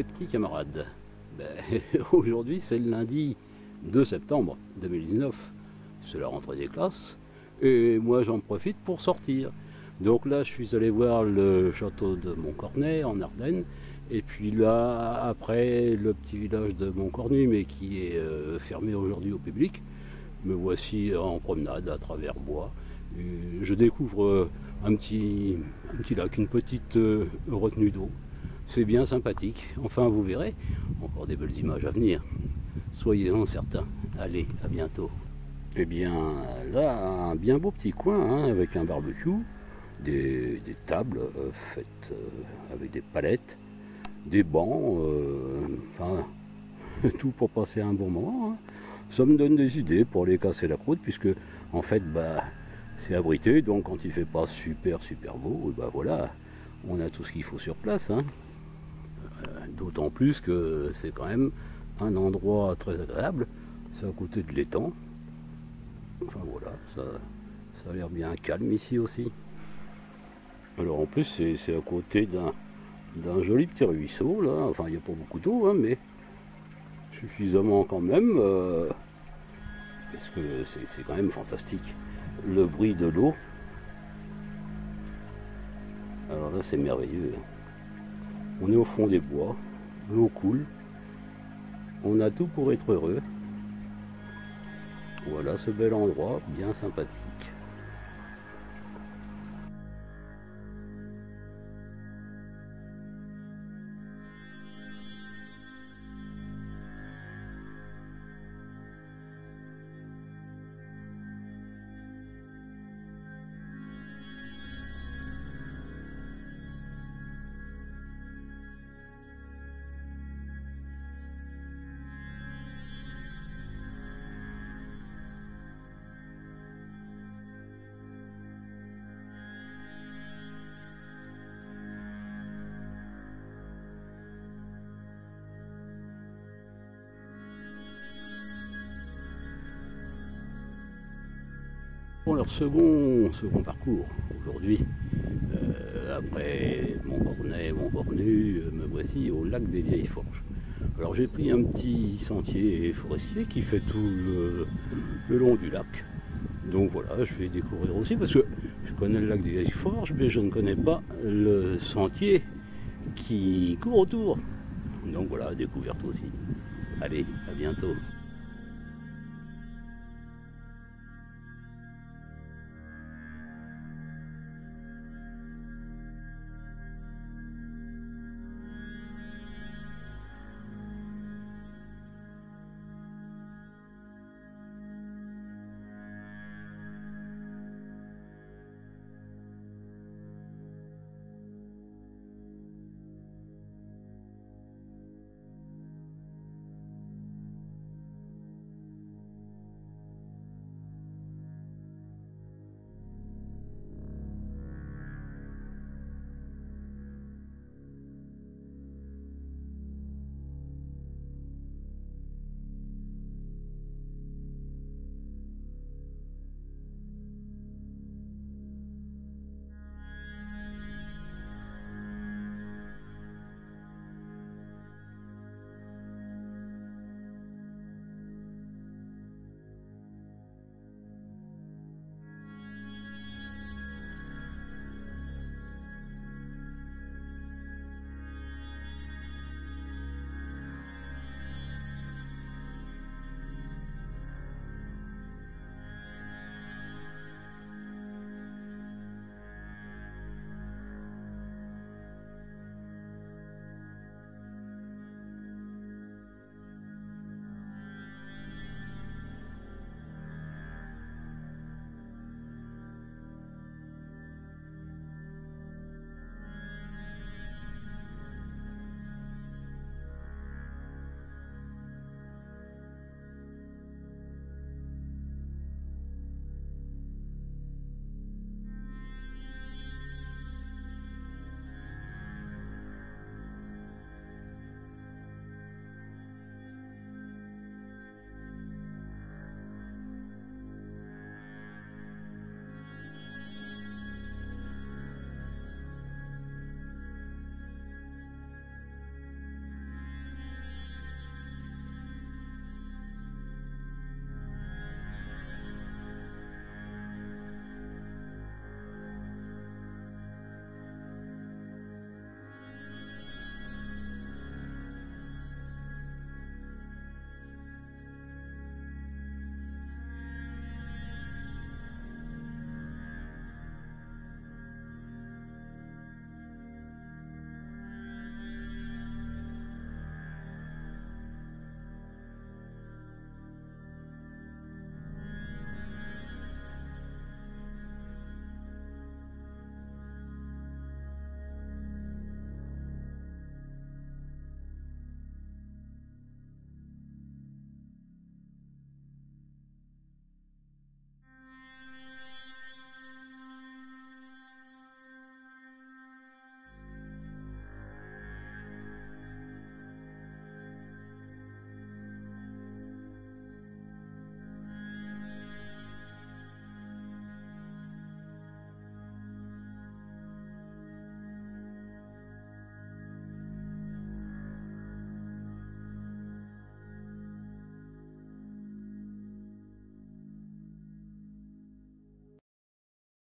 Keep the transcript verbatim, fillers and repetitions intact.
mes petits camarades. Ben, aujourd'hui c'est le lundi deux septembre deux mille dix-neuf, c'est la rentrée des classes et moi j'en profite pour sortir. Donc là je suis allé voir le château de Montcornet en Ardennes et puis là après le petit village de Montcornu mais qui est euh, fermé aujourd'hui au public. Me voici en promenade à travers bois. Et je découvre euh, un, petit, un petit lac, une petite euh, retenue d'eau. C'est bien sympathique. Enfin, vous verrez, encore des belles images à venir. Soyez-en certains. Allez, à bientôt. Eh bien, là, un bien beau petit coin, hein, avec un barbecue, des, des tables euh, faites euh, avec des palettes, des bancs, euh, enfin, tout pour passer un bon moment. Hein. Ça me donne des idées pour aller casser la croûte, puisque, en fait, bah, c'est abrité, donc quand il fait pas super, super beau, bah voilà, on a tout ce qu'il faut sur place. Hein. D'autant plus que c'est quand même un endroit très agréable, c'est à côté de l'étang. Enfin voilà, ça, ça a l'air bien calme ici aussi. Alors en plus c'est à côté d'un joli petit ruisseau là, enfin il n'y a pas beaucoup d'eau hein, mais suffisamment quand même, euh, parce que c'est quand même fantastique, le bruit de l'eau. Alors là c'est merveilleux. On est au fond des bois, l'eau coule, on a tout pour être heureux. Voilà ce bel endroit bien sympathique. Pour leur second, second parcours aujourd'hui, euh, après Montcornet, Montcornu, euh, me voici au lac des Vieilles Forges. Alors j'ai pris un petit sentier forestier qui fait tout le, le long du lac. Donc voilà, je vais découvrir aussi parce que je connais le lac des Vieilles Forges, mais je ne connais pas le sentier qui court autour. Donc voilà, découverte aussi. Allez, à bientôt.